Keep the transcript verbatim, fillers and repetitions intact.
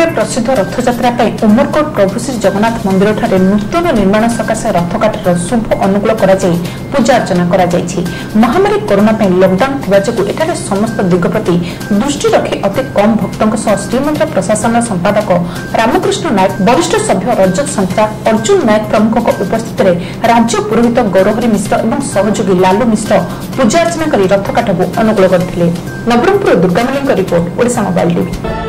प्रसिद्ध रथयात्रा उमरकोट प्रभु श्री जगन्नाथ मंदिर ठारे नूतन निर्माण सकाशे रथकाठर शुभ अनुकूल पूजा अर्चना करा जायछि। महामारी कोरोना लॉकडाउन थिबा जोगु एठारे समस्त दिग प्रति दृष्टि रखी अति कम भक्तों सह श्रीमंदिर प्रशासन संपादक रामकृष्ण नायक, वरिष्ठ सभ्य रजत संख्या अर्जुन नायक प्रमुख उपस्थित राज्य पुरोहित गौरहरी मिश्र और सहयोगी लालू मिश्र पूजा अर्चना कर रथकाठ को अनुकूल करथिले। Nabarangpur Durgamalli report Odisha mobile TV.